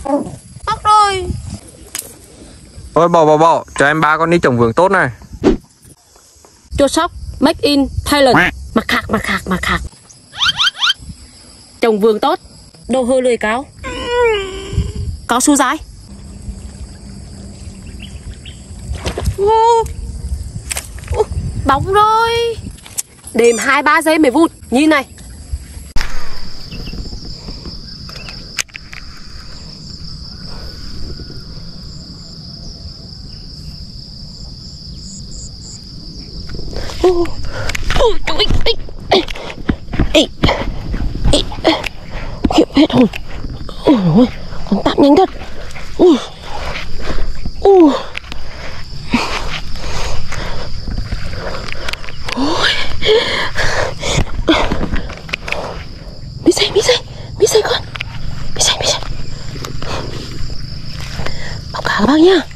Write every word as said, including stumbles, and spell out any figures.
Mắc rồi. Ôi bỏ bỏ bỏ, cho em ba con đi trồng vườn tốt này. Chua sóc, make in Thailand. Mặc khạc, mặc khạc, mặc khạc. Trồng vườn tốt. Đồ hơ lười cáo. Cáo su dài. Ô, ô, bóng rồi. Đêm hai ba giây mới vụt. Nhìn này. Ôi trời ơi, ê, ê, khiếp hết hồn. Ôi ôi, con tạm nhanh thật. Ui, ui, ôi, mi dậy, mi dậy, mi dậy con, mi dậy, mi dậy. Báo cáo các bác nhá.